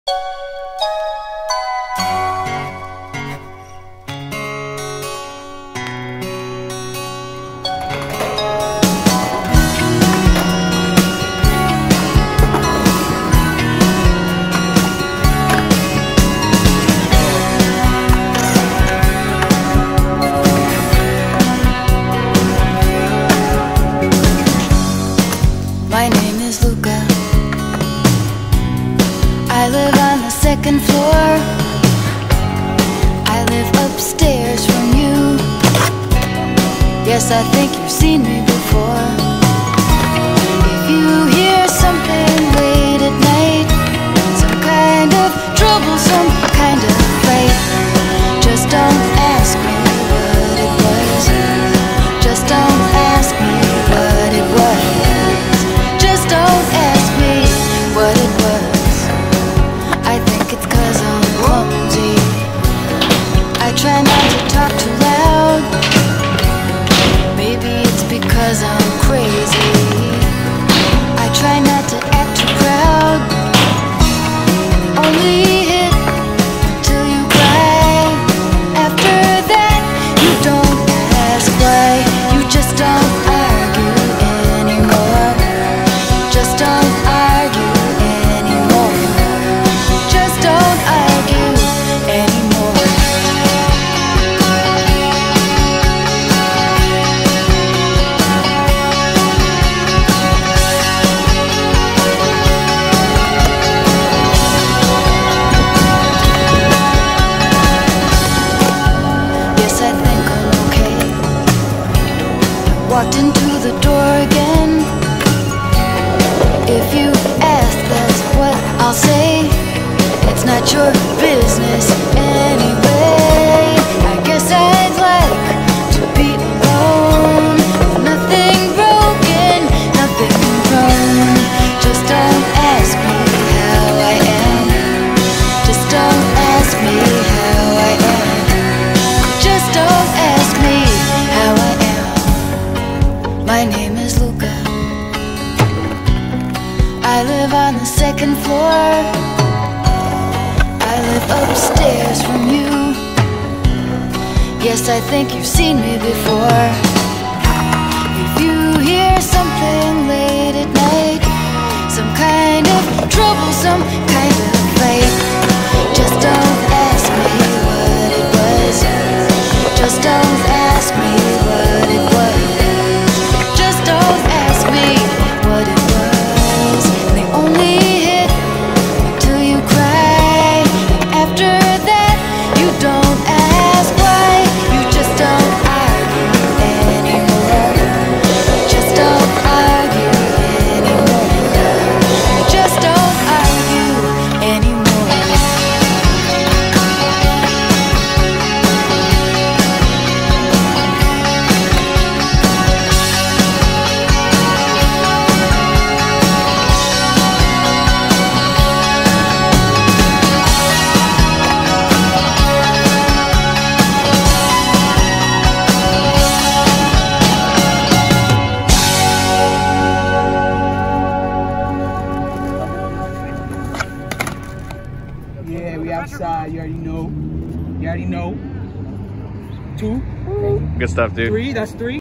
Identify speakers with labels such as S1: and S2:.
S1: My name is Luka. I live on the second floor. I live upstairs from you. Yes, I think you've seen me before. If you hear something late at night, some kind of trouble, some kind of fight, just don't ask me what it was. Just don't ask me what it was. Just don't ask me what it was. I think it's 'cause I'm clumsy. I try not to talk too loud. Maybe it's because I'm crazy. I try not to act too proud. Only hit till you cry. After that, you don't ask why. You just don't argue anymore. Just don't argue anymore. Just don't argue anymore. Yes, I think I'm okay. Walked into the door again. If you ask, that's what I'll say. It's not your business anyway. I guess I'd like to be alone. Nothing broken, nothing wrong. Just don't ask me how I am. Just don't ask me how I am. Just don't ask me how I am. My name is Luka. I live on the second floor. I live upstairs from you. Yes, I think you've seen me before. If you hear something late at night, some kind of trouble, some kind of fight, just don't ask me what it was. Just don't ask me what it was. Just don't ask me what it was. They only hit till you cry. After that, you don't ask why. You just don't argue anymore. Just don't argue anymore. Just don't argue anymore.
S2: Yeah, we outside. You already know. You already know. 2.
S3: Good stuff, dude.
S2: 3. That's 3.